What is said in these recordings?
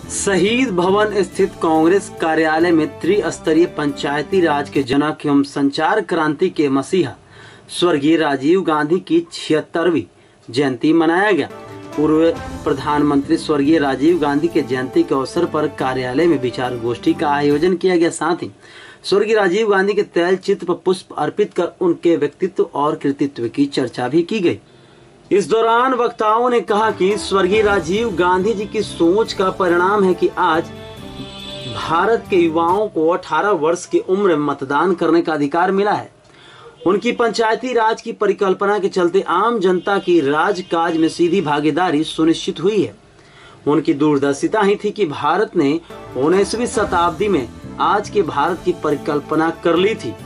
शहीद भवन स्थित कांग्रेस कार्यालय में त्रिस्तरीय पंचायती राज के जनक एवं संचार क्रांति के मसीहा स्वर्गीय राजीव गांधी की 76वीं जयंती मनाया गया। पूर्व प्रधानमंत्री स्वर्गीय राजीव गांधी के जयंती के अवसर पर कार्यालय में विचार गोष्ठी का आयोजन किया गया। साथ ही स्वर्गीय राजीव गांधी के तैल चित्र पर पुष्प अर्पित कर उनके व्यक्तित्व और कृतित्व की चर्चा भी की गई। इस दौरान वक्ताओं ने कहा कि स्वर्गीय राजीव गांधी जी की सोच का परिणाम है कि आज भारत के युवाओं को 18 वर्ष की उम्र में मतदान करने का अधिकार मिला है। उनकी पंचायती राज की परिकल्पना के चलते आम जनता की राजकाज में सीधी भागीदारी सुनिश्चित हुई है। उनकी दूरदर्शिता ही थी कि भारत ने 19वीं शताब्दी में आज के भारत की परिकल्पना कर ली थी।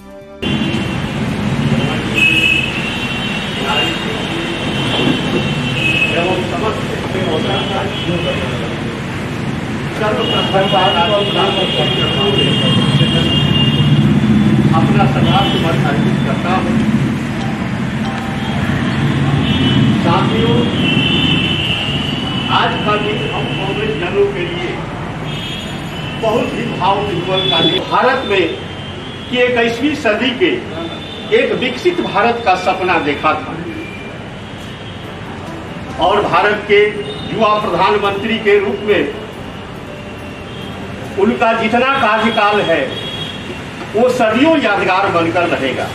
अपना सलाम अर्पित करता हूँ। साथियों, आज का दिन हम कांग्रेस जनों के लिए बहुत ही भावविह्वल का दिन। भारत में कि 21वीं सदी के एक विकसित भारत का सपना देखा था और भारत के युवा प्रधानमंत्री के रूप में उनका जितना कार्यकाल है वो सदियों यादगार बनकर रहेगा।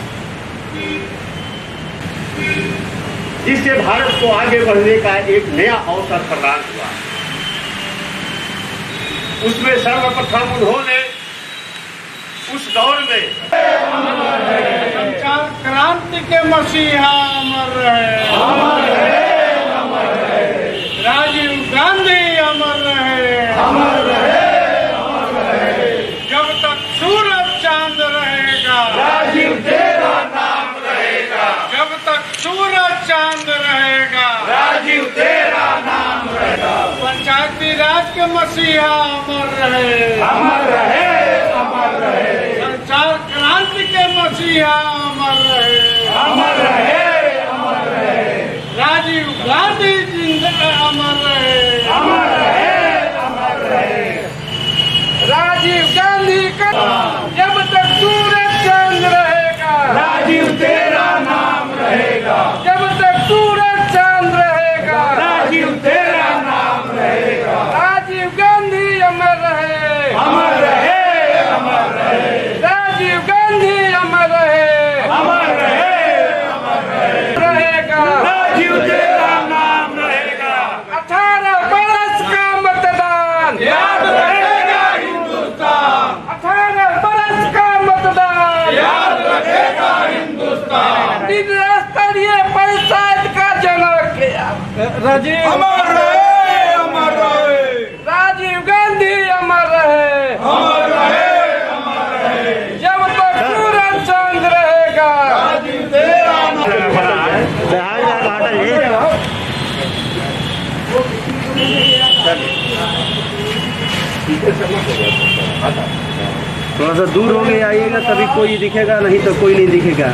इससे भारत को आगे बढ़ने का एक नया अवसर प्रदान हुआ। उसमें सर्वप्रथम उन्होंने उस दौर में संचार क्रांति के मसीहा अमर रहे, अमर रहे, अमर रहे। राजीव गांधी अमर रहे, अमर रहे। जब तक सूरज चांद रहेगा राजीव तेरा नाम रहेगा। जब तक सूरज चांद रहेगा राजीव तेरा नाम रहेगा। पंचायती राज के मसीहा अमर रहे, अमर रहे, अमर रहे। संचार क्रांति के मसीहा अमर रहे, अमर रहे, अमर रहे। राजीव गांधी जिंदा अमर रहे, अमर रहे, अमर रहे। राजीव गांधी का जब तक सूरज चांद रहेगा राजीव तेरा नाम रहेगा। जब तक सूरज चांद रहेगा राजीव तेरा नाम रहेगा। राजीव गांधी अमर रहे, अमर रहे, अमर रहे। राजीव गांधी अमर रहे, अमर रहे, अमर रहे। रहेगा राजीव तेरा नाम रहेगा। 18 बरस का मतदान याद रहेगा हिंदुस्तान। 18 बरस का मतदान याद रखेगा हिंदुस्तान। त्रिस्तरीय पंचायत का जनक राजीव अमर रहे, अमर रहे। राजीव गांधी अमर रहे, अमर रहे, अमर रहे। जब तक सूरज चांद रहेगा राजीव तेरा थोड़ा सा दूर हो गए आइएगा तभी कोई दिखेगा, नहीं तो कोई नहीं दिखेगा।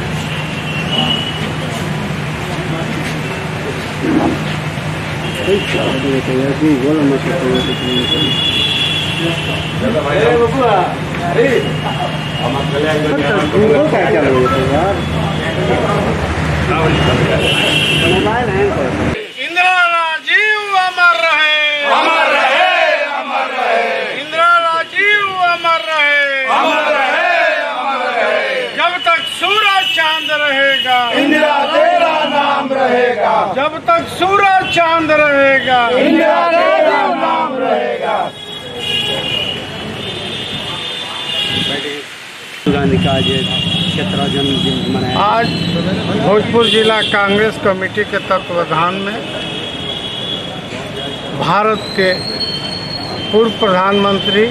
इंदिरा राजीव अमर रहे, अमर रहे, अमर रहे। इंदिरा राजीव अमर रहे, अमर रहे, अमर रहे। जब तक सूरज चांद रहेगा इंदिरा तेरा नाम रहेगा। जब तक सूरज चांद रहेगा इंदिरा तेरा नाम रहेगा। गांधी का आज 17वां जन्मदिन मनाया। आज भोजपुर जिला कांग्रेस कमेटी के तत्वावधान में भारत के पूर्व प्रधानमंत्री,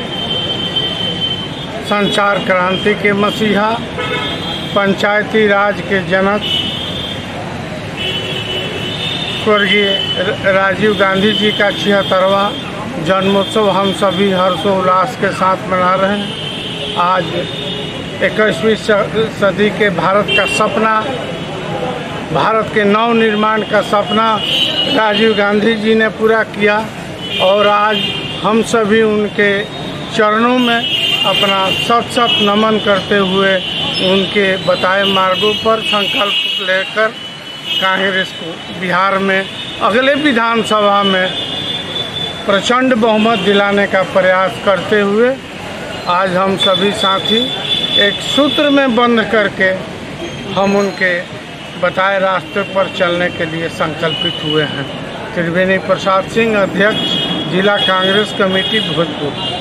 संचार क्रांति के मसीहा, पंचायती राज के जनक स्वर्गीय राजीव गांधी जी का 76वां जन्मोत्सव हम सभी हर्षोल्लास के साथ मना रहे हैं। आज 21वीं सदी के भारत का सपना, भारत के नव निर्माण का सपना राजीव गांधी जी ने पूरा किया और आज हम सभी उनके चरणों में अपना शत शत नमन करते हुए उनके बताए मार्गों पर संकल्प लेकर कांग्रेस को बिहार में अगले विधानसभा में प्रचंड बहुमत दिलाने का प्रयास करते हुए आज हम सभी साथी एक सूत्र में बंध करके हम उनके बताए रास्ते पर चलने के लिए संकल्पित हुए हैं। त्रिवेणी प्रसाद सिंह, अध्यक्ष जिला कांग्रेस कमेटी भोजपुर।